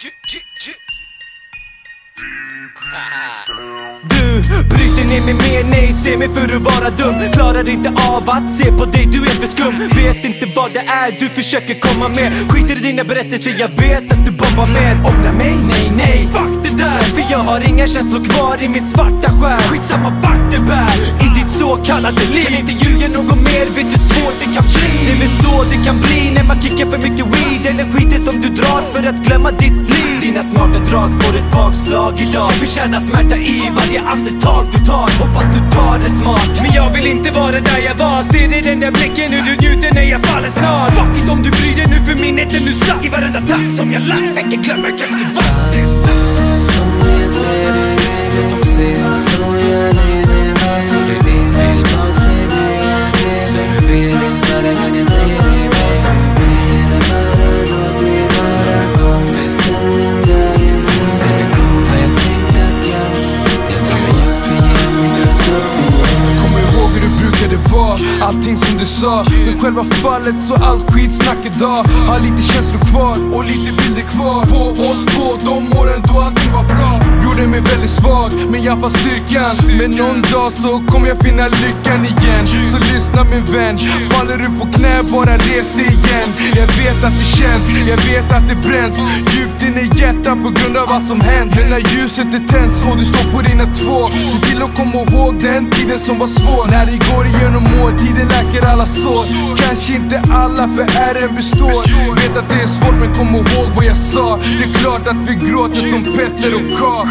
Du bryter ner mig mer, nej, ser mig för att vara dum. Klarar inte av att se på dig, du är för skum. Vet inte vad det är du försöker komma med. Skiter i dina berättelser, jag vet att du bombar med. Ångra mig, nej, nej, fuck det där. För jag har inga känslor kvar i min svarta själ. Skitsamma vart det bär i ditt så kallade liv. Kan inte ljuga något mer, vet hur svårt det kan bli. Det är väl så det kan bli när man kickar för mycket weed. Eller skiter som du drar för att glömma ditt liv. Dina smarta drag får ett bakslag idag. Förtjänar smärta i varje andetag du tar. Hoppas du tar det smart. Men jag vill inte vara där jag var. Ser i den där blicken hur du njuter när jag faller snart. Fuck it om du bryr dig nu, för minnet är nu satt. I varenda tack som jag lagt, väcker glömmer kan du vara. Som jag ser det, vet de ser så jag lever med. Så du vill bara se dig, så du vet varje gång jag ser dig med. Mina bara låt mig vara kvar. För sen den dagen sista det kommer jag tänkte att jag drömmer igen min dödsår. Kommer ihåg hur du brukade vara, allting som du sa. Men själva fallet så allt skitsnack idag. Har lite känslor kvar och lite bilder kvar på oss på de åren då allting var bra. Gjorde mig väldigt svag, men jag får styrkan. Men någon dag så kommer jag finna lyckan igen. Så lyssna min vän, faller du på knä bara res dig igen. Jag vet att det känns, jag vet att det bränns djupt in i hjärtat på grund av allt som hänt. Men när ljuset är tänds och du står på dina två, se till att komma ihåg den tiden som var svår. När det går igenom år, tiden läker alla sår. Kanske inte alla, för ärren består. Vet att det är svårt, men kom ihåg vad jag sa. Det är klart att vi gråter som Petter och Karl.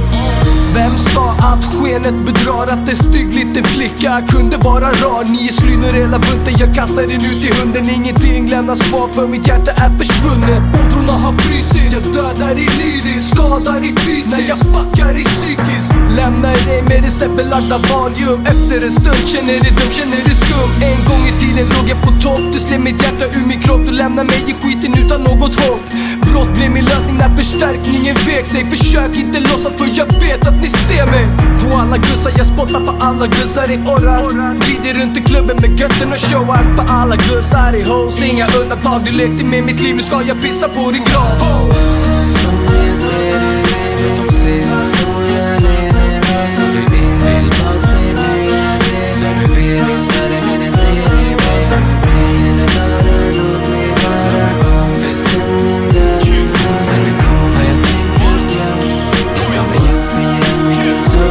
Vem sa att skenet bedrar, att en stygg liten flicka kunde vara rar? 9 slynor hela bunten, jag kastar den ut i hunden. Ingenting lämnas kvar för mitt hjärta är försvunnet. Ådrorna har frysit, jag dödar i lyriskt, skadar i fysiskt. När jag fuckar i psykiskt, lämnar dig med receptbelagda valium. Efter en stund känner dig dum, känner dig skum. En gång i tiden låg jag på topp, du släpp mitt hjärta ur min kropp. Du lämnar mig i skiten utan något hopp. Brott blev min lösning när förstärkningen vek sig. Försök inte låtsas, för jag vet att ni ser mig. På alla gussar, jag spottar för alla gussar i orrar. Glider runt i klubben med götten och showar. För alla gussar i hoes, inga undantag. Du lekte med mitt liv, nu ska jag pissa på din grav. Som jag ser det, vet de ser så jag lever med. Så du vill bara se dig, så du vet varje gång jag ser dig med. Mina bara låt mig vara kvar. För sen den dagen sista det kommer jag tänkte att jag drömmer igen min dödsår.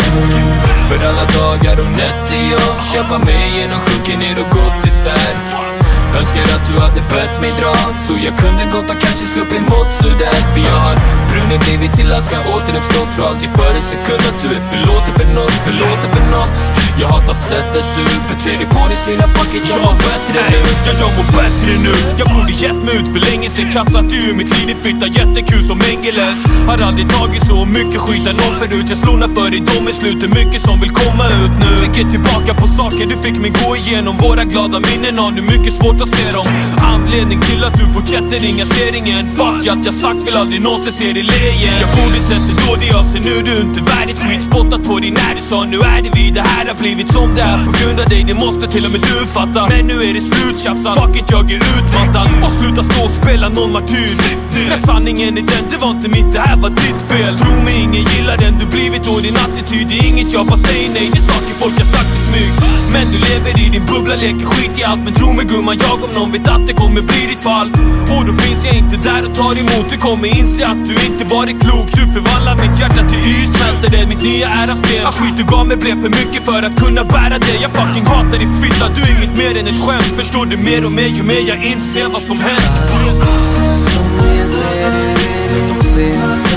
För alla dagar och nätter jag kämpar mig genom sjunker ner och gått isär. Önskar att du hade bett mig dra, så jag kunde gått och kanske sluppit mått sådär. För jag har brunnit blivit till aska, återuppstått. Tror aldrig för en sekund att du är förlåten för något, förlåten för något. Jag hatar sättet du beter dig på din snilla, fuck it, jag mår bättre nu. Jag mår bättre nu. Jag borde gett mig ut för länge sen, kastat ur mitt liv i flytta. Jättekul som Engeles. Har aldrig tagit så mycket skit än någon förut. Jag slår för i dom i slutet, mycket som vill komma ut nu. Tänker tillbaka på saker du fick mig gå igenom. Våra glada minnen har nu mycket svårt att se dem. Anledning till att du fortsätter ringa ser ingen. Fuck allt jag sagt, vill aldrig någonsin se dig le igen. Jag borde sett det då, det jag ser nu, du är inte värdigt. Skit spottat på din när du sa nu är det vi. Det här har blivit som det är på grund av dig, det måste till och med du fatta. Men nu är det slut tjafsan, fuck it, jag är utmattad. Och sluta stå och spela någon martyr. När sanningen är den, det var inte mitt, det här var ditt fel. Tro mig, ingen gillar den du blivit och din attityd. Det är inget jag bara säger nej, det är saker folk har sagt i smyg. Men du lever i din bubbla, leker skit i allt. Men tro mig gumman, jag om någon vet att det kommer bli ditt fall. Och då finns jag inte där och tar emot. Du kommer inse att du inte varit klok. Du förvandlar mitt hjärta till is, smälter det, mitt nya är av sten. Skit du gav mig blev för mycket för att kunna bära det. Jag fucking hatar dig fitta, du är inget mer än ett skämt. Förstår du mer och mer ju mer jag inser vad som hänt. Som jag ser det, vet de ser så